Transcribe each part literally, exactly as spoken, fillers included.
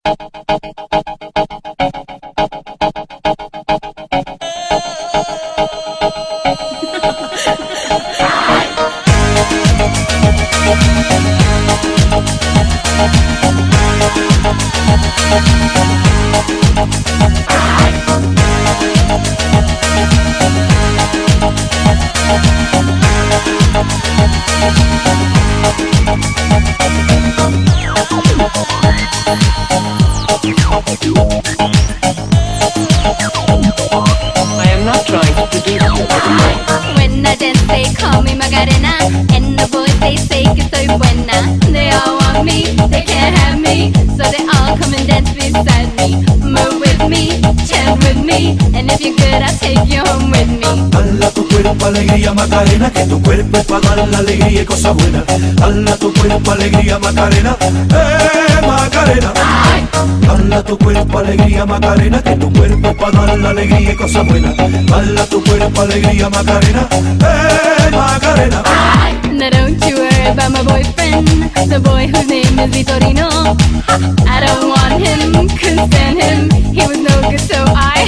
I am not trying to seduce you. When I dance they call me Macarena, and the boys they say que soy buena. They all want me, they can't have me, so they all come and dance beside me. Move with me, chant with me, and if you're good I'll take you home with me. Hala tu cuerpo alegría Macarena, que tu cuerpo es para dar la alegría y cosas buenas. Hala tu cuerpo alegría Macarena, eh Macarena. Hala tu cuerpo alegría Macarena, que tu cuerpo es para dar la alegría y cosas buenas. Hala tu cuerpo alegría Macarena, eh Macarena. Now don't you worry about my boyfriend, the boy whose name is Vitorino. I don't want him, couldn't stand him, he was no good so I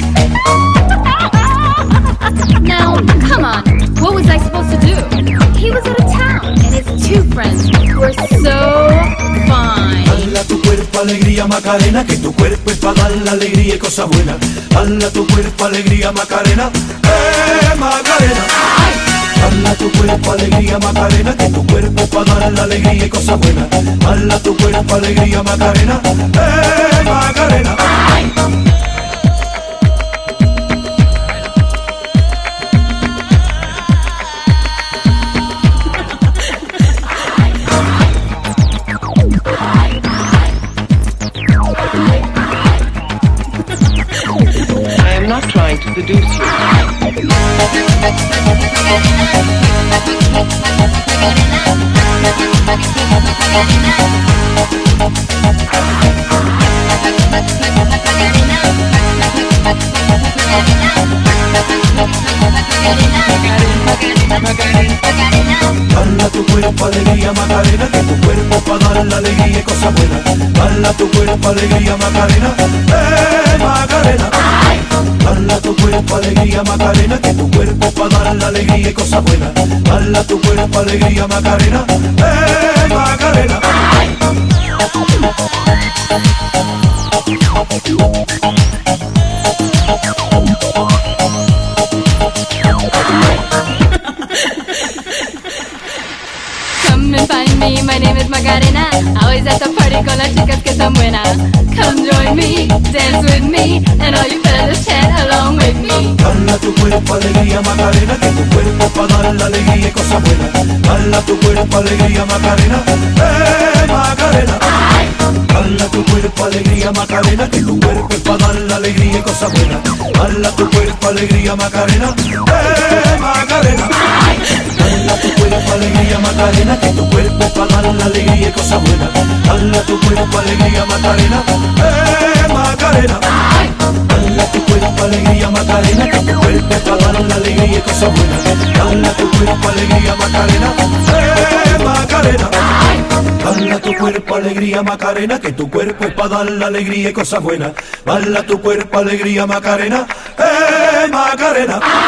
Now, come on, what was I supposed to do? He was out of town, and his two friends were so fine. Hala tu cuerpo alegría Macarena, que tu cuerpo es para dar la alegría y cosas buenas. Hala tu cuerpo alegría Macarena, eh Macarena. Hala tu cuerpo alegría Macarena, que tu cuerpo es para dar la alegría y cosas buenas. Hala tu cuerpo alegría Macarena, eh Macarena. I am not trying to seduce you. Hala tu cuerpo alegría Macarena, que tu cuerpo es para dar la alegría y cosas buenas. Hala tu cuerpo alegría Macarena, eh Macarena. Hala tu cuerpo alegría Macarena, que tu cuerpo es para dar la alegría y cosas buenas. Hala tu cuerpo alegría Macarena, eh Macarena. Come and find me, my name is Macarena. Always at the party con las chicas que son buenas. Come join me, dance with me, and all you fellas chant along with me. Hala tu cuerpo alegría Macarena, que tu cuerpo es para dar la alegría y cosas buenas. Hala tu cuerpo alegría Macarena, eh Macarena. Hala tu cuerpo alegría Macarena, que tu cuerpo es para dar la alegría y cosas buenas. Hala tu cuerpo alegría Macarena, eh Macarena. Hala tu cuerpo alegría Macarena, que tu cuerpo es para dar la alegría y cosas buenas. Hala tu cuerpo alegría Macarena, eh Macarena. Hala tu cuerpo alegría Macarena, que tu cuerpo es para dar la alegría y cosas buenas. Hala tu cuerpo alegría Macarena, eh Macarena. Hala tu cuerpo alegría Macarena, que tu cuerpo es para dar la alegría y cosas buenas. Hala tu cuerpo alegría Macarena, eh Macarena.